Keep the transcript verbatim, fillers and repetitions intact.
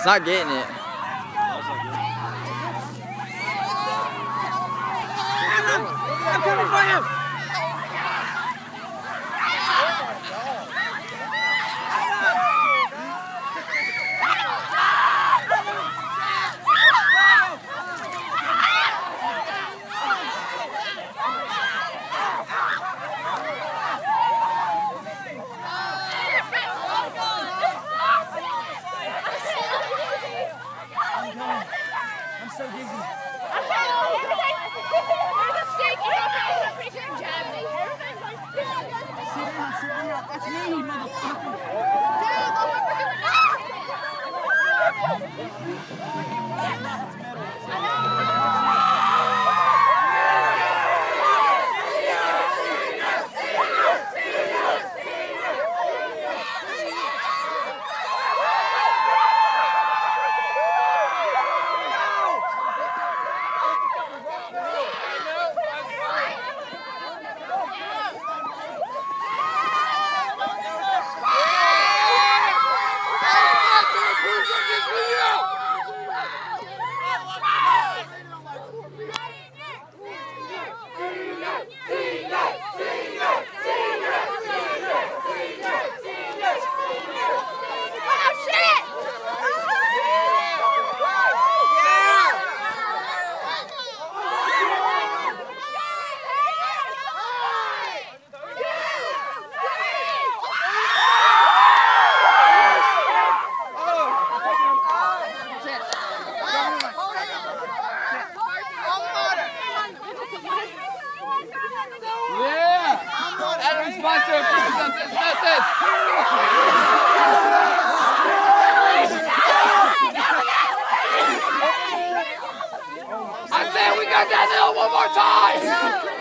It's not getting it. I'm coming for you! I'm so dizzy. I'm sorry. There's a steak in your face. I'm pretty sure you jabbed me. Sit down, sit down. That's me, you motherfucker. Dude, the one we're doing I said we got that hill one more time!